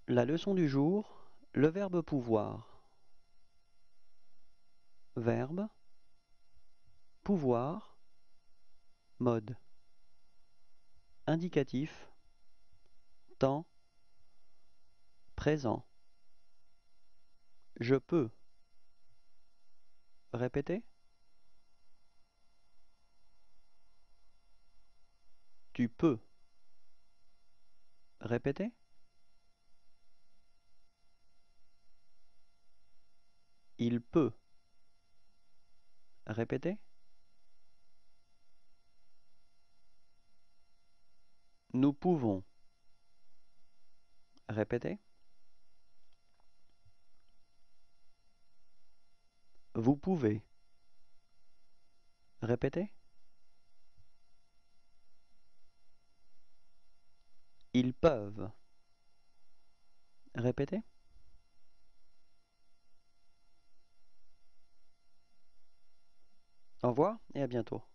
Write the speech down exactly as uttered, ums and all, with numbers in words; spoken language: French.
La leçon du jour, le verbe pouvoir. Verbe, pouvoir, mode. Indicatif, temps, présent. Je peux. Répétez. Tu peux. Répétez. Il peut. Répétez. Nous pouvons. Répétez. Vous pouvez. Répétez. Ils peuvent. Répétez. Au revoir et à bientôt.